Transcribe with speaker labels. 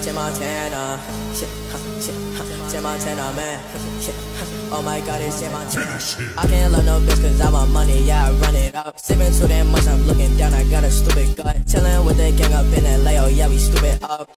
Speaker 1: Tim Montana, Tim Montana, man. Oh my God, it's Tim Montana. I can't love no bitch cause I want money, yeah, I run it up. Sipping too damn much, I'm looking down, I got a stupid gut. Chillin' with the gang up in LA, oh yeah, we stupid up.